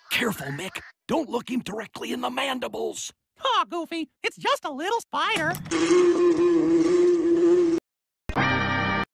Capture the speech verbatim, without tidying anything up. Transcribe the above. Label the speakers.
Speaker 1: Careful, Mick. Don't look him directly in the mandibles.
Speaker 2: Aw, Goofy, it's just a little spider.